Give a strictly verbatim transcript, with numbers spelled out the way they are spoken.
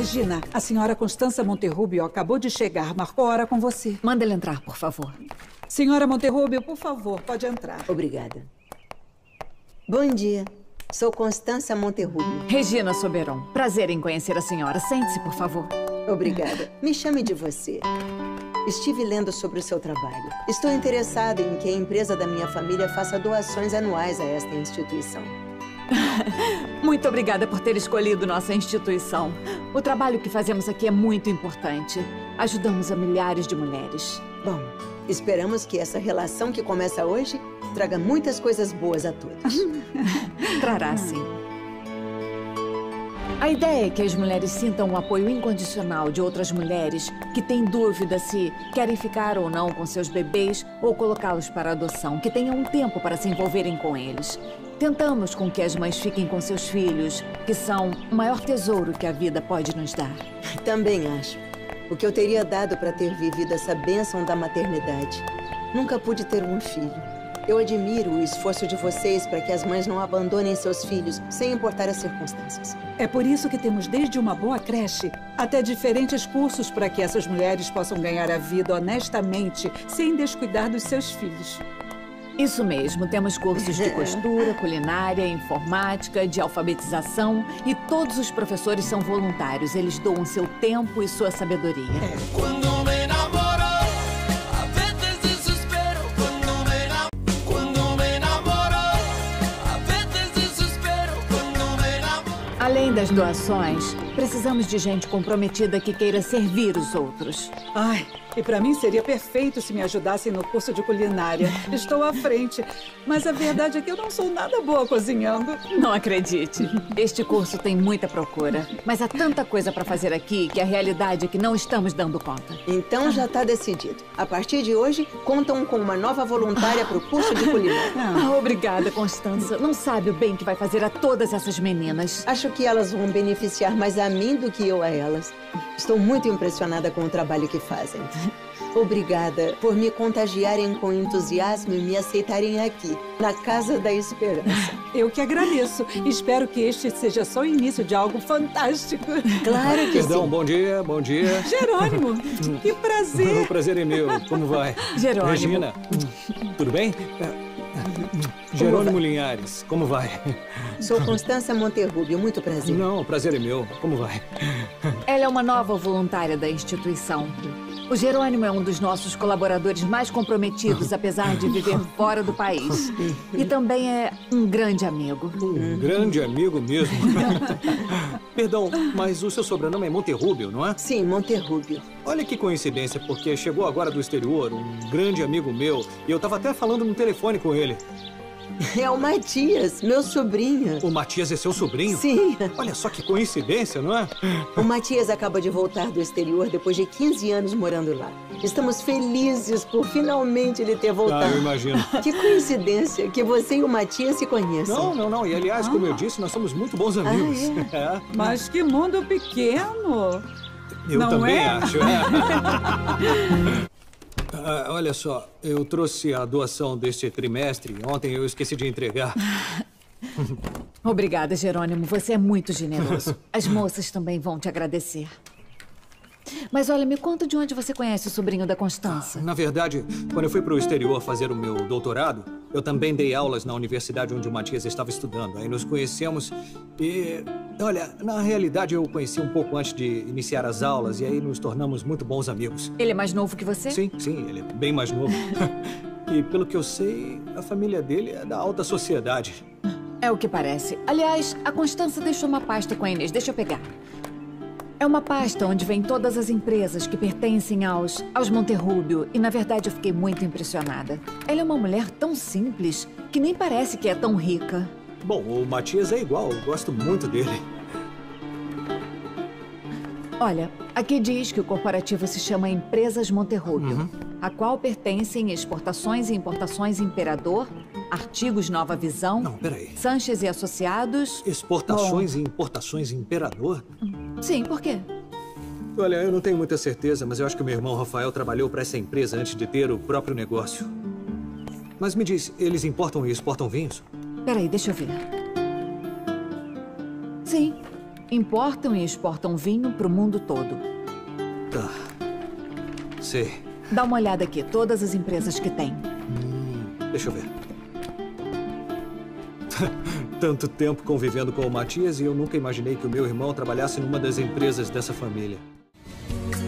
Regina, a senhora Constança Monterrubio acabou de chegar. Marcou hora com você. Manda ela entrar, por favor. Senhora Monterrubio, por favor, pode entrar. Obrigada. Bom dia. Sou Constança Monterrubio. Regina Soberon. Prazer em conhecer a senhora. Sente-se, por favor. Obrigada. Me chame de você. Estive lendo sobre o seu trabalho. Estou interessada em que a empresa da minha família faça doações anuais a esta instituição. Muito obrigada por ter escolhido nossa instituição. O trabalho que fazemos aqui é muito importante. Ajudamos a milhares de mulheres. Bom, esperamos que essa relação que começa hoje traga muitas coisas boas a todos. Trará, sim. A ideia é que as mulheres sintam o apoio incondicional de outras mulheres que têm dúvida se querem ficar ou não com seus bebês ou colocá-los para adoção, que tenham um tempo para se envolverem com eles. Tentamos com que as mães fiquem com seus filhos, que são o maior tesouro que a vida pode nos dar. Também acho. O que eu teria dado para ter vivido essa bênção da maternidade. Nunca pude ter um filho. Eu admiro o esforço de vocês para que as mães não abandonem seus filhos, sem importar as circunstâncias. É por isso que temos desde uma boa creche até diferentes cursos para que essas mulheres possam ganhar a vida honestamente, sem descuidar dos seus filhos. Isso mesmo, temos cursos de costura, culinária, informática, de alfabetização e todos os professores são voluntários. Eles doam seu tempo e sua sabedoria. É. Quando me enamoro, a veces desespero. Quando me enamoro, quando me enamoro, a veces desespero. Quando me enamoro. Além das doações, precisamos de gente comprometida que queira servir os outros. Ai, e para mim seria perfeito se me ajudassem no curso de culinária. Estou à frente, mas a verdade é que eu não sou nada boa cozinhando. Não acredite. Este curso tem muita procura, mas há tanta coisa para fazer aqui que a realidade é que não estamos dando conta. Então já está decidido. A partir de hoje, contam com uma nova voluntária para o curso de culinária. Ah, obrigada, Constança. Não sabe o bem que vai fazer a todas essas meninas. Acho que elas vão beneficiar mais a mim do que eu a elas. Estou muito impressionada com o trabalho que fazem. Obrigada por me contagiarem com entusiasmo e me aceitarem aqui, na Casa da Esperança. Eu que agradeço. Espero que este seja só o início de algo fantástico. Claro que Perdão, sim. bom dia, bom dia. Jerônimo, que prazer. O prazer é meu. Como vai? Jerônimo. Regina, tudo bem? Jerônimo Linhares, como vai? Sou Constança Monterrubio, muito prazer. Não, o prazer é meu. Como vai? Ela é uma nova voluntária da instituição. O Jerônimo é um dos nossos colaboradores mais comprometidos, apesar de viver fora do país. E também é um grande amigo. Um grande amigo mesmo. Perdão, mas o seu sobrenome é Monterrubio, não é? Sim, Monterrubio. Olha que coincidência, porque chegou agora do exterior um grande amigo meu e eu estava até falando no telefone com ele. É o Matias, meu sobrinho. O Matias é seu sobrinho? Sim. Olha só que coincidência, não é? O Matias acaba de voltar do exterior depois de quinze anos morando lá. Estamos felizes por finalmente ele ter voltado. Ah, eu imagino. Que coincidência que você e o Matias se conheçam. Não, não, não. E aliás, como eu disse, nós somos muito bons amigos. Ah, é? Mas que mundo pequeno. Eu Não também é? acho. Ah, olha só, eu trouxe a doação deste trimestre. Ontem eu esqueci de entregar. Obrigada, Jerônimo. Você é muito generoso. As moças também vão te agradecer. Mas olha, me conta de onde você conhece o sobrinho da Constança. Na verdade, quando eu fui para o exterior fazer o meu doutorado, eu também dei aulas na universidade onde o Matias estava estudando. Aí nos conhecemos e... Olha, na realidade eu o conheci um pouco antes de iniciar as aulas e aí nos tornamos muito bons amigos. Ele é mais novo que você? Sim, sim, ele é bem mais novo. E pelo que eu sei, a família dele é da alta sociedade. É o que parece. Aliás, a Constança deixou uma pasta com a Inês. Deixa eu pegar. É uma pasta onde vem todas as empresas que pertencem aos, aos Monterrubio. E, na verdade, eu fiquei muito impressionada. Ela é uma mulher tão simples que nem parece que é tão rica. Bom, o Matias é igual. Eu gosto muito dele. Olha, aqui diz que o corporativo se chama Empresas Monterrubio, Uhum. a qual pertencem Exportações e Importações Imperador, Artigos Nova Visão, Não, peraí. Sanches e Associados... Exportações e importações Imperador? Sim, por quê? Olha, eu não tenho muita certeza, mas eu acho que o meu irmão Rafael trabalhou para essa empresa antes de ter o próprio negócio. Mas me diz, eles importam e exportam vinhos? Peraí, deixa eu ver. Sim, importam e exportam vinho para o mundo todo. Tá. Sei. Dá uma olhada aqui, todas as empresas que tem. Hum, deixa eu ver. Tanto tempo convivendo com o Matias e eu nunca imaginei que o meu irmão trabalhasse numa das empresas dessa família.